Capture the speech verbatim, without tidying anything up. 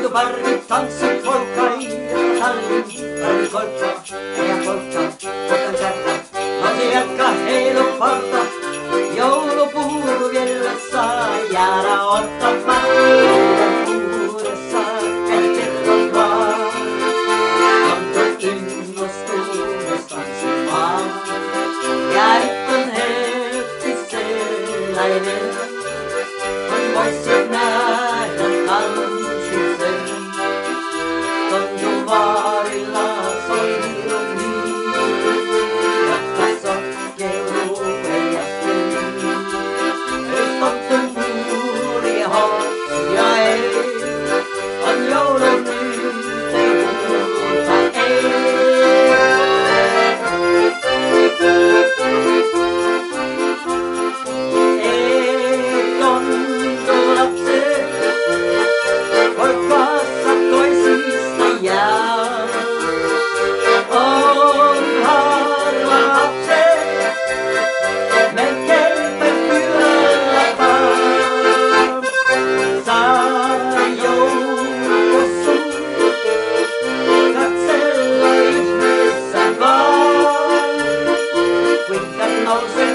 barri tanssit polka Iida Tallinn, oli polka ja polka, polkan kärkä, nousi jalka heilu parta, joulupuu vielä saa jäädä ottamaan. Uudessa kätterot vaan, on innostunut tanssimaan, ja nyt on hetki sellainen, kun voisit nähdä tanssisen. Tonjon vaarilla soinut niin, jotka sotkeutuu heijasteli. Jos tottun kuuli hotsia ei, on joulun yhteen muuta ei. Ei tontu lapset, poikassa toisista jää. On harva lapset, melkeinpä kylällä vaan. Saa joulupossun katsella ihmeessä vaan, kuinka nousee